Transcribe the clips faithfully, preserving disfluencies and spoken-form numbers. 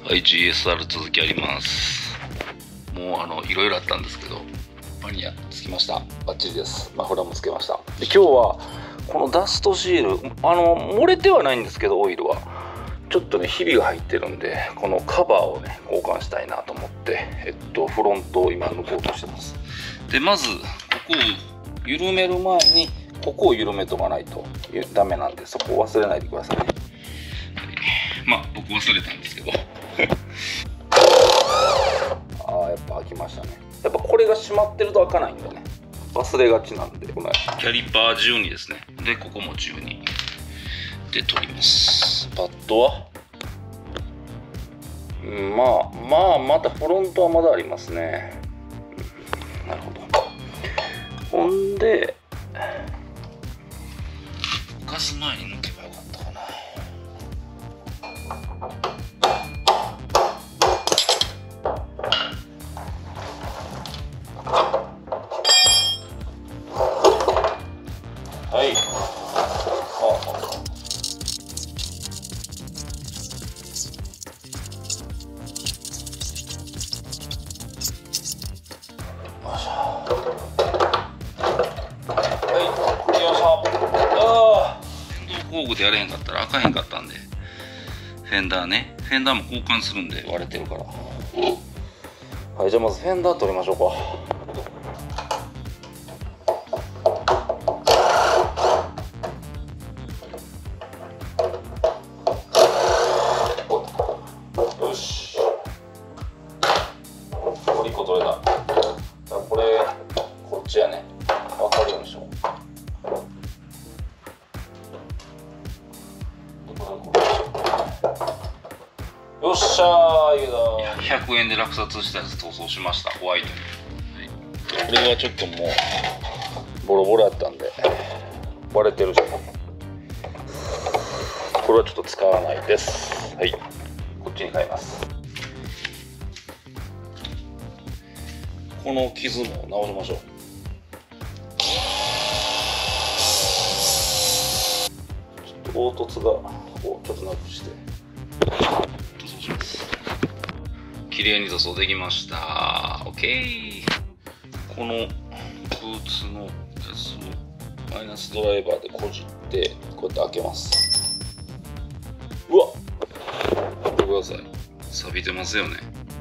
はい、ジーエスアール 続きあります。もうあのいろいろあったんですけど、マニアつきました。バッチリです。マフラーもつけました。で今日はこのダストシール、あの漏れてはないんですけど、オイルはちょっとねひびが入ってるんで、このカバーをね交換したいなと思って、えっとフロントを今抜こうとしてます。でまずここを緩める前にここを緩めとかないとダメなんで、そこを忘れないでくださいね。まあ僕忘れたんですけどああやっぱ開きましたね。やっぱこれが閉まってると開かないんだね。忘れがちなんで。このキャリパーじゅうにですね。でここもじゅうにで取ります。パッドはまあまあまたフロントはまだありますね。なるほど。ほんでガス前に抜けばよかったかな。はい。工具でやれへんかったら開かへんかったんで、フェンダーね、フェンダーも交換するんで割れてるから。はい、じゃあまずフェンダー取りましょうか。よし、これいっこ取れた。これこっちやね、分かるようにしよう。よっしゃー、いいだ。ひゃくえんで落札したやつ塗装しました。ホワイトに。これはちょっともうボロボロやったんで割れてるし、これはちょっと使わないです。はい、こっちに変えます。この傷も直しましょう。ちょっと凹凸がこうちょっとなくして塗装します。綺麗に塗装できました。 OK。 このブーツのやつをマイナスドライバーでこじってこうやって開けます。うわっ、見てください、錆びてますよね。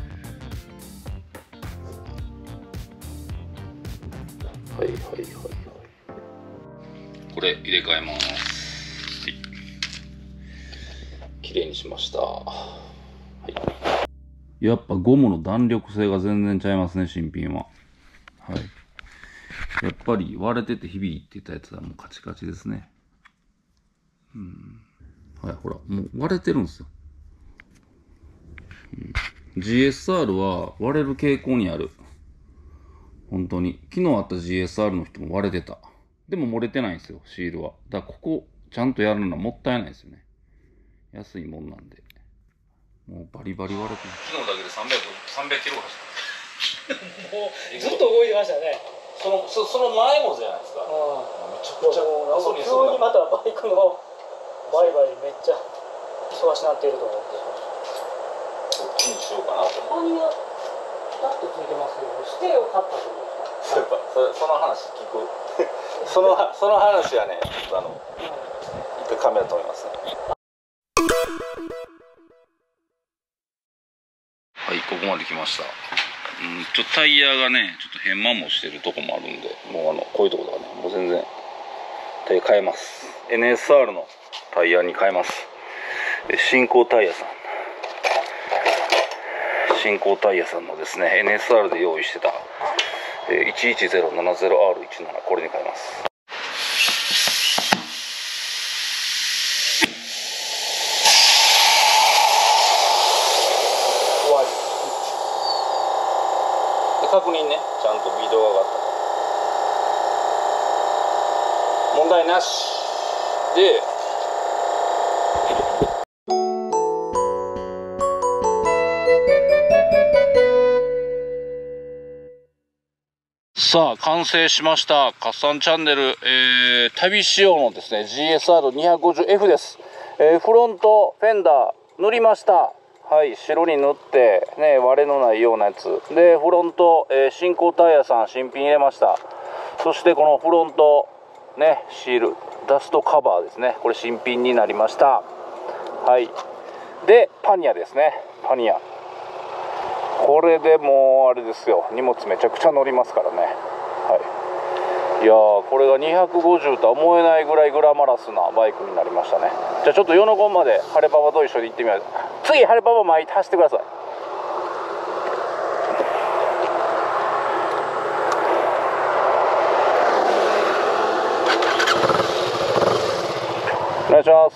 はいはいはいはい。これ入れ替えます。はい、綺麗にしました。はい、やっぱゴムの弾力性が全然ちゃいますね、新品は。はい。やっぱり割れててひびってたやつはもうカチカチですね。うん。はい、ほら、もう割れてるんですよ。うん、ジーエスアール は割れる傾向にある。本当に。昨日あった ジーエスアール の人も割れてた。でも漏れてないんですよ、シールは。だからここちゃんとやるのはもったいないですよね。安いもんなんで。もうバリバリ割れてる。昨日だけでさんびゃく、さんびゃくキロ走った。 もうずっと動いてましたね。 その、そ, その前もじゃないですか。 うん、 めちゃくちゃもう急にまたバイクのバイバイめっちゃ忙しなっていると思って。 こっちにしようかなと思って。 ここにはピタッとついてますけど、ステーを買ったと思うんですか。 やっぱそ, その話聞くそのその話はね、ちょっとあの、一回カメラ止めますね。はい、ここまで来ました。うん、ちょっとタイヤがね、ちょっと変摩耗してるとこもあるんで、もうあのこういうところとかね、もう全然タイヤ変えます。 エヌエスアール のタイヤに変えます。新興タイヤさん新興タイヤさんのですね エヌエスアール で用意してた いちいちゼロななゼロアールいちなな、これに変えます。確認ね、ちゃんとビードが上がった。問題なしで、さあ完成しました。カッサンチャンネル、えー、旅仕様のですね ジーエスアールにひゃくごじゅうエフ です。えー、フロントフェンダー塗りました。ははい、白に塗ってね、割れのないようなやつで、フロント、えー、新興タイヤさん新品入れました。そしてこのフロントね、シールダストカバーですね、これ新品になりました。はい、でパニアですね、パニア、これでもうあれですよ、荷物めちゃくちゃ乗りますからね。はい、いやー、これがにひゃくごじゅうとは思えないぐらいグラマラスなバイクになりましたね。じゃあちょっとヨノコンまでハレパパと一緒に行ってみよう。次ハレパパ前走ってください。お願いします。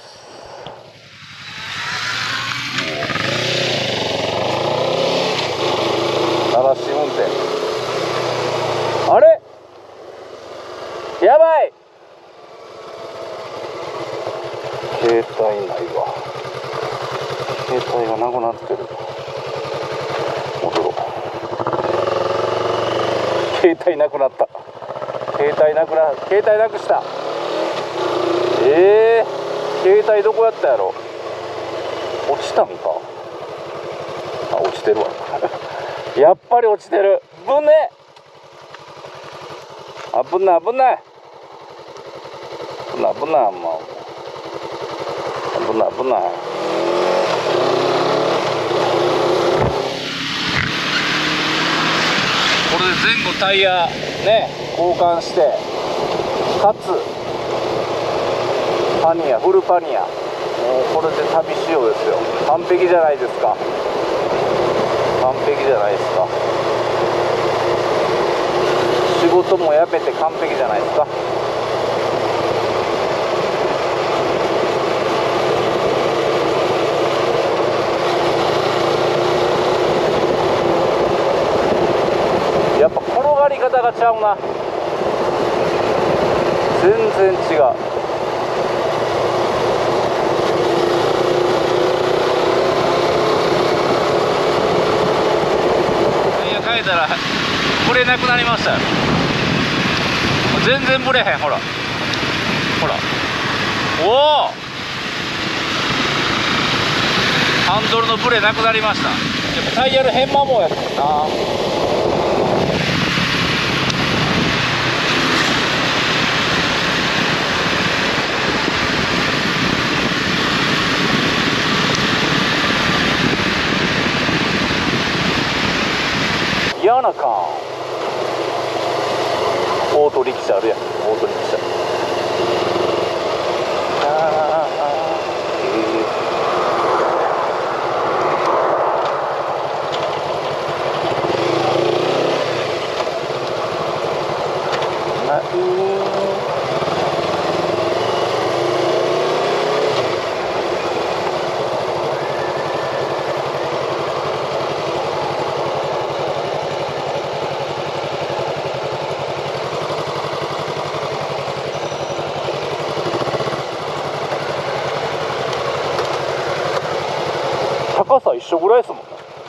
鳴らし運転、あれやばい、携帯ないわ、携帯がなくなってる。戻ろう。携帯なくなった、携帯なくな携帯なくした。えー、携帯どこやったやろ。落ちたんか。あ、落ちてるわやっぱり落ちてる。ぶね、危ない危ない危ない危ない、もう危ない危ない。これで前後タイヤね交換して、かつパニア、フルパニア、もうこれで旅仕様ですよ。完璧じゃないですか、完璧じゃないですか。仕事もやめて完璧じゃないですか。やっぱ転がり方がちゃうな、全然違う。変えたらブレなくなりましたよ。全然ブレへん、ほらほら、おお、ハンドルのブレなくなりました。やっぱタイヤの変摩耗やったな。嫌な感、オート力車あるやん、オート力車。あー、ない高さ一緒ぐらいですもんね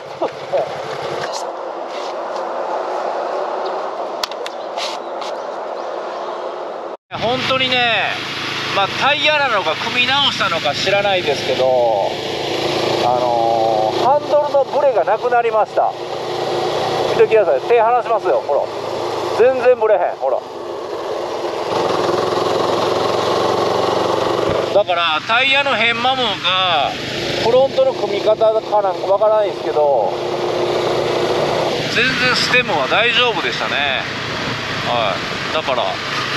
本当にね、まあタイヤなのか組み直したのか知らないですけど、あのー、ハンドルのブレがなくなりました。見てください、手離しますよ、ほら全然ブレへん、ほら。だからタイヤの変摩耗がフロントの組み方かなんかわからないですけど、全然ステムは大丈夫でしたね。はい、だからこ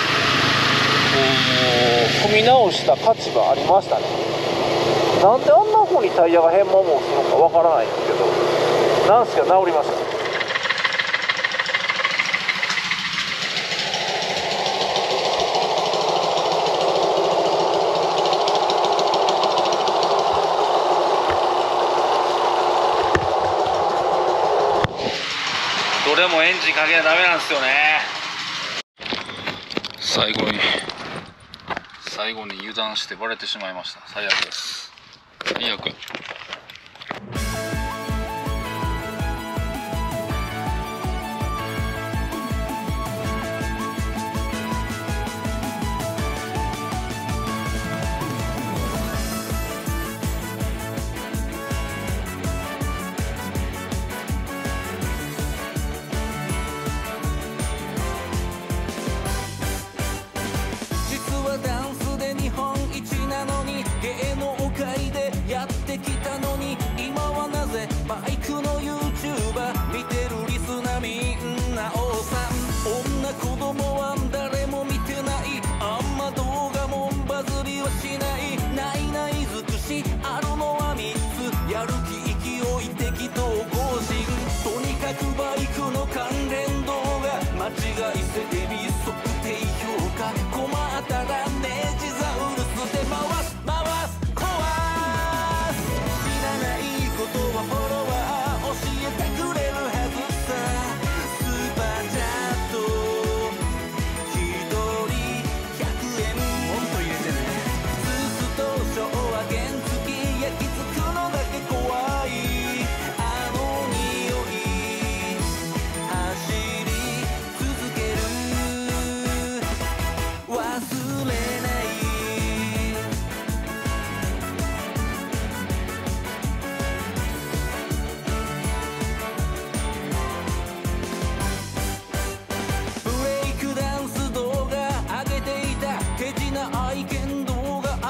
う組み直した価値がありましたね。なんであんな風にタイヤが変摩耗するのかわからないんですけど、なんすか治りました。どれもエンジンかけなダメなんですよね。最後に最後に油断してバレてしまいました。最悪です、最悪。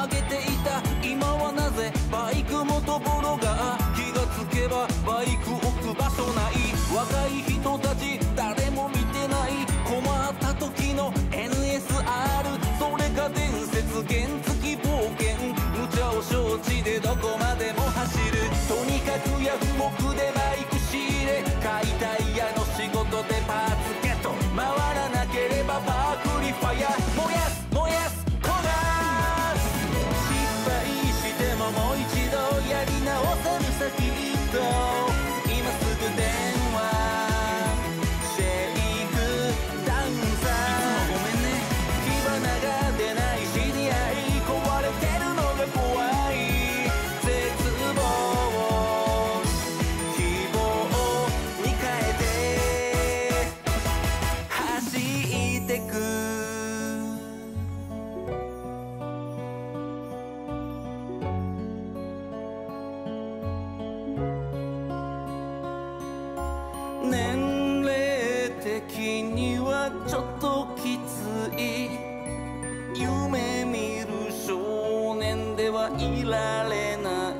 げていた。今はなぜバイクもところが、気がつけばバイク置く場所ない。若い人たち誰も見てない。困った時の エヌエスアール、 それが伝説原付冒険。無茶を承知でどこまでも走る。とにかくヤフオクでバイク仕入れ、解体屋の仕事でパーツゲット。回らなければパークリファイア、燃やす燃やすこがす。失敗してももう一度やり直せるさきっと。今すぐ電話シェイクダウンさ。いつもごめんね。火花が出ない知り合い、壊れてるのが怖い。絶望を希望に変えて走ってく。年齢的にはちょっときつい。夢見る少年ではいられない。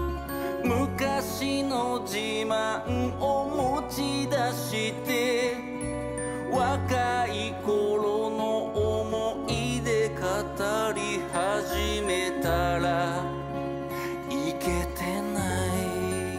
昔の自慢を持ち出して、若い頃の思い出語り始めたらいけてない。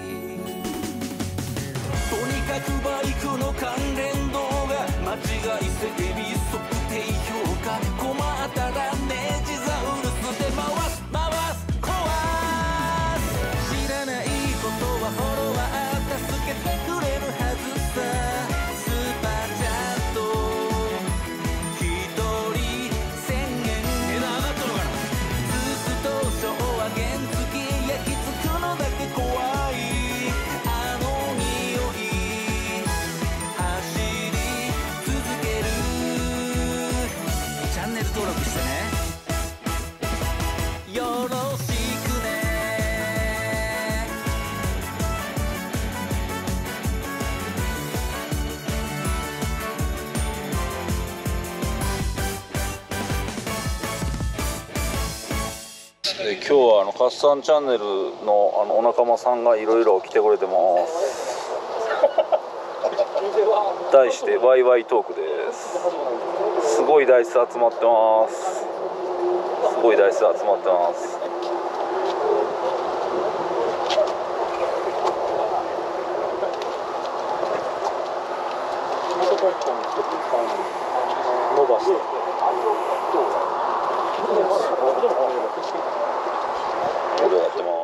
とにかくバイクの関連動画、間違い設備測定評価。困ったらネジザウルスで回す回す壊す。知らないことはフォロワー助けてくれるはずさ。スーパーチャット一人せんえん。値段上がっとるかな。ツーストーションは原付焼き付くのだけ怖い。あの匂い走り続ける。チャンネル登録してね。よろしくね。 で今日はあのカッサンチャンネルのあのお仲間さんがいろいろ来てくれてます。題してワイワイトークです。すごいダイス集まってます。すごいダイス集まってます。伸ばしてこれやってます。